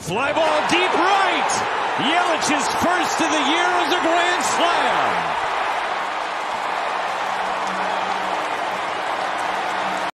Fly ball deep right. Yelich is first of the year.